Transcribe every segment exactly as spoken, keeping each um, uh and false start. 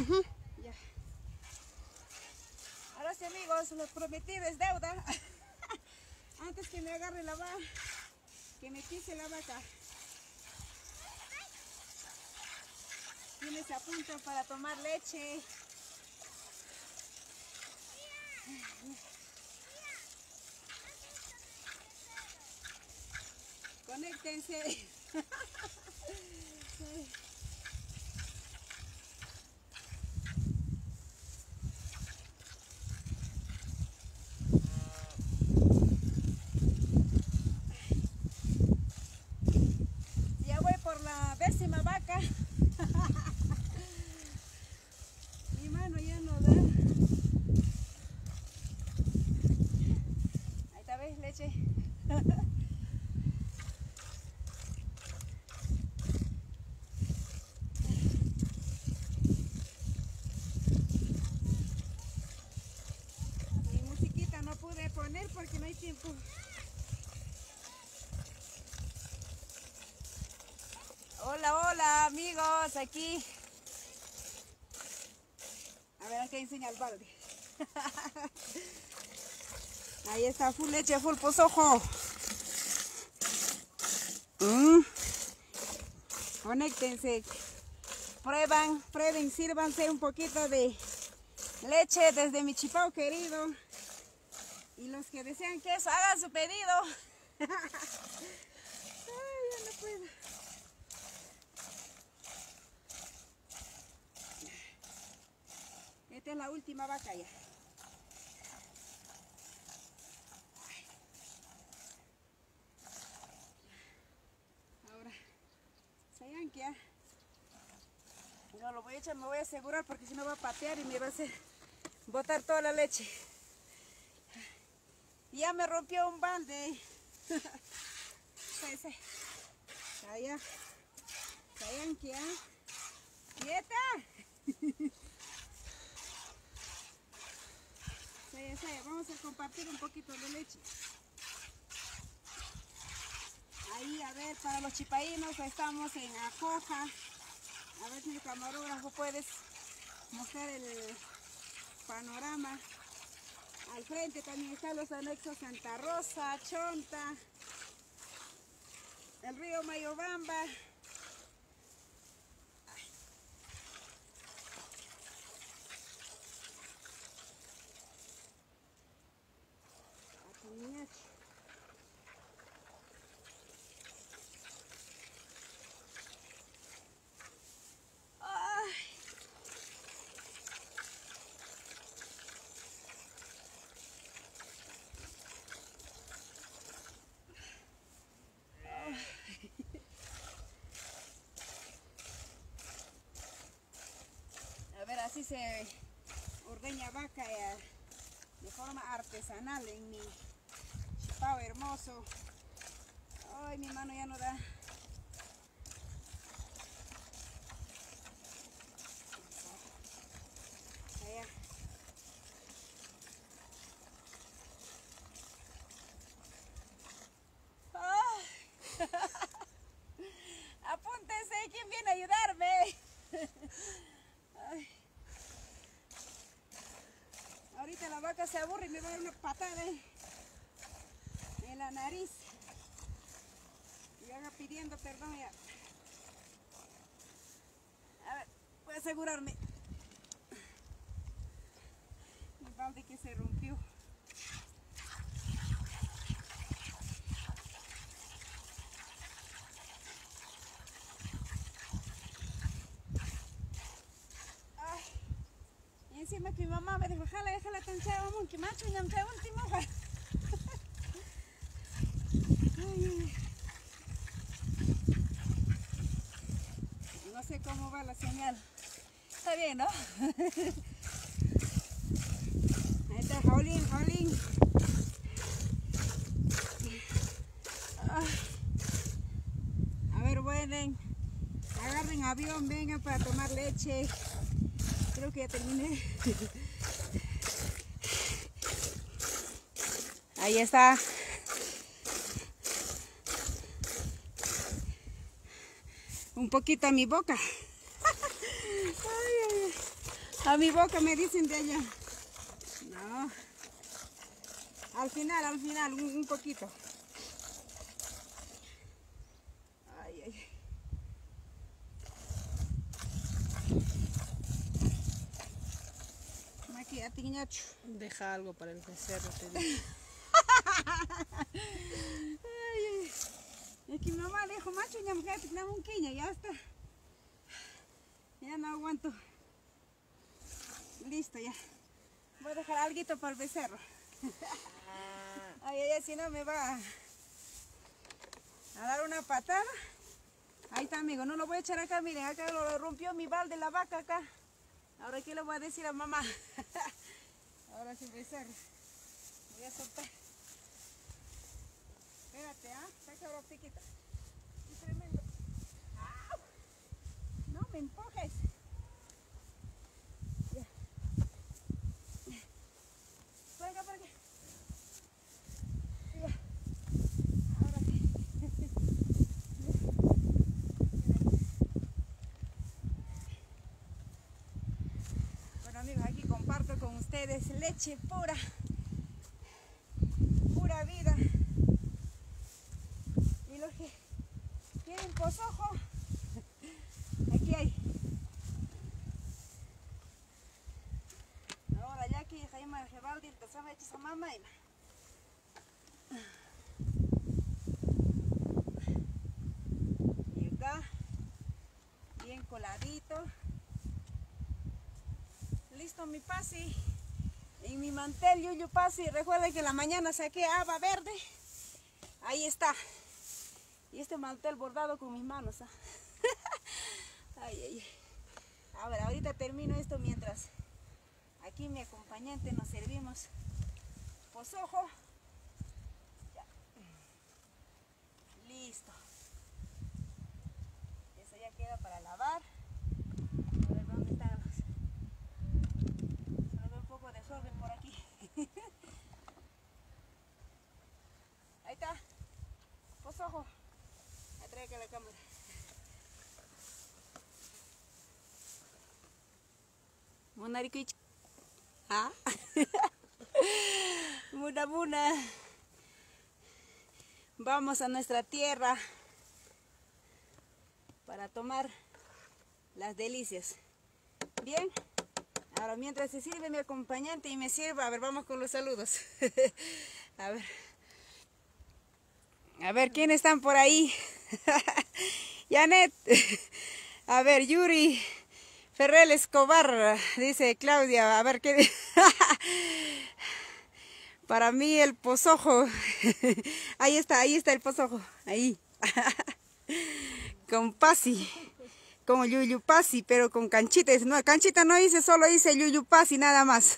Uh-huh. Ya. Ahora sí, amigos, lo prometido es deuda. Antes que me agarre la vaca, que me pise la vaca. Tienes a punto para tomar leche. Conéctense. Ya voy por la décima vaca. Mi mano ya no da. Ahí está, ¿ves? Leche. Mi musiquita no pude poner porque no hay tiempo. Hola, hola amigos, aquí. A ver, aquí enseña el balde. Ahí está, full leche, full pozojo. Mm. Conéctense, prueban, prueben, sírvanse un poquito de leche desde mi chipao querido. Y los que desean queso, hagan su pedido. Ay, ya no puedo. Esta es la última vaca ya. Ahora, saben que ya. No lo voy a echar, me voy a asegurar porque si no va a patear y me va a hacer botar toda la leche. Ya me rompió un balde. Allá. Saben que ya. ¡Quieta! Saya, saya, vamos a compartir un poquito de leche. Ahí, a ver, para los chipaínos estamos en Ajoja. A ver si el camarógrafo puedes mostrar el panorama. Al frente también están los anexos Santa Rosa, Chonta, el río Mayobamba. A ver, así se ordeña vaca eh, de forma artesanal en mi chipao hermoso. Ay, mi mano ya no da. Allá. Ay. Apúntense, ¿quién viene a ayudarme? Ay. Ahorita la vaca se aburre y me va a dar una patada en, en la nariz. Y haga pidiendo perdón ya. A ver, voy a asegurarme. El balde que se rompió. Ay. Y encima que mi mamá me dijo, jala, déjala tan chavo, que macho y ante último. Ay, ay. No sé cómo va la señal. Está bien, ¿no? Ahí está, Jaulín, Jaulín. A ver, bueno, agarren avión, vengan para tomar leche. Creo que ya terminé. Ahí está. Un poquito a mi boca. Ay, ay, ay. A mi boca me dicen de allá. No. Al final, al final, un, un poquito. Ay, ay. Maquillate, ñacho. Deja algo para el becerro, te digo. Ay, ay. Es que mi mamá le dijo, macho, ya me quedé un quiña, ya está. Ya no aguanto. Listo, ya. Voy a dejar algo para el becerro. Ay, ay, ay, si no me va a, a dar una patada. Ahí está, amigo, no lo voy a echar acá, miren, acá lo rompió mi balde la vaca acá. Ahora, ¿qué le voy a decir a mamá? Ahora sí, becerro. Voy a soltar. Espérate, ¿ah? ¿eh? Saca la piquita. ¡Qué tremendo! ¡Au! No me empujes. Ya. Por acá, por acá. Ya. Ahora sí. Bueno, amigos, aquí comparto con ustedes leche pura. Pura vida. Y los que quieren pozojo, aquí hay. Ahora ya que Jaime Rebaldi, el tasama hecho esa mamá. Y acá, bien coladito. Listo mi pasi. En mi mantel yuyu pasi. Recuerden que en la mañana saqué haba verde. Ahí está. Y este mantel bordado con mis manos. ¿Ah? Ay, ay, ay. A ver, ahorita termino esto mientras aquí mi acompañante nos servimos pozojo. Ya. Listo. Eso ya queda para lavar. A ver dónde están los. Solo veo un poco de desorden por aquí. Ahí está. Pozojo. Trae acá la cámara. Monarikich. Ah. Muna muna. Vamos a nuestra tierra para tomar las delicias. Bien. Ahora mientras se sirve mi acompañante y me sirva, a ver, vamos con los saludos. A ver. A ver, ¿quiénes están por ahí? Janet. A ver, Yuri. Ferrell Escobar. Dice Claudia. A ver, ¿qué? Para mí el pozojo. Ahí está, ahí está el pozojo. Ahí. Con pasi. Con yuyupasi, pero con canchita. No, canchita no hice, solo hice yuyupasi nada más.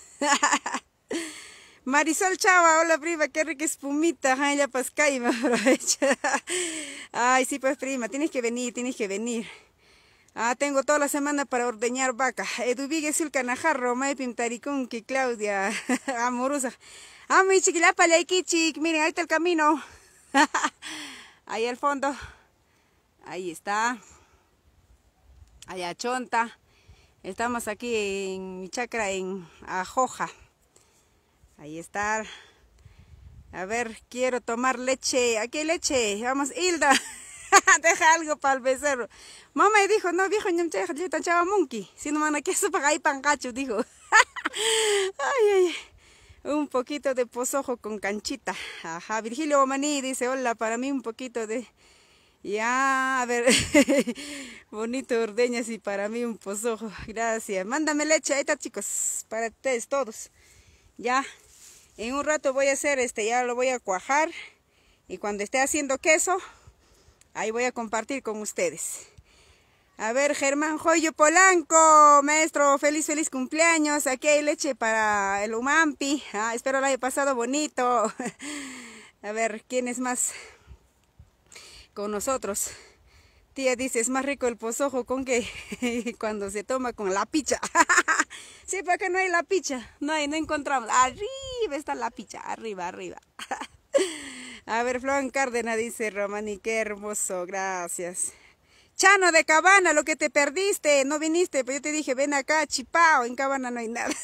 Marisol Chava, hola prima, qué rica espumita, ay, ya pascay, me aprovecha. Ay, sí, pues prima, tienes que venir, tienes que venir. Ah, tengo toda la semana para ordeñar vaca. Eduvigue Sulca Najarro, Maipim Taricunqui, Claudia, amorosa. Ah, mi chiquilapa, chic, miren, ahí está el camino. Ahí al fondo. Ahí está. Allá Chonta. Estamos aquí en mi chacra en Ajoja. Ahí está. A ver, quiero tomar leche. Aquí hay leche. Vamos, Hilda. Deja algo para el becerro. Mamá dijo, no, viejo, no me tan chava monkey. Si no man, queso para ahí pancacho, dijo. Ay, ay. Un poquito de pozojo con canchita. Ajá, Virgilio Omaní dice, hola, para mí un poquito de... Ya, a ver. Bonito ordeñas y para mí un pozojo. Gracias. Mándame leche. Ahí está, chicos. Para ustedes todos. Ya. En un rato voy a hacer este, ya lo voy a cuajar. Y cuando esté haciendo queso, ahí voy a compartir con ustedes. A ver, Germán Joyo Polanco, maestro, feliz, feliz cumpleaños. Aquí hay leche para el Umampi. Ah, espero lo haya pasado bonito. A ver, ¿quién es más con nosotros? Tía dice, es más rico el pozojo con que cuando se toma con la picha. Sí, pero acá no hay la picha. No hay, no encontramos. Arriba está la picha, arriba, arriba. A ver, Flor Cárdenas dice, Romani, qué hermoso, gracias. Chano de Cabana, lo que te perdiste, no viniste, pero yo te dije, ven acá, Chipao, en Cabana no hay nada.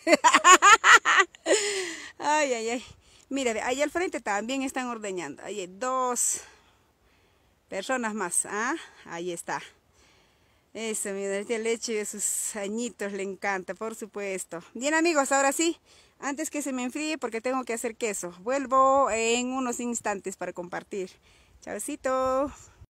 Ay, ay, ay. Mira, ahí al frente también están ordeñando. Ahí hay dos personas más. ¿Ah? Ahí está. Eso, mira, el leche de sus añitos le encanta, por supuesto. Bien, amigos, ahora sí, antes que se me enfríe porque tengo que hacer queso. Vuelvo en unos instantes para compartir. Chaucito.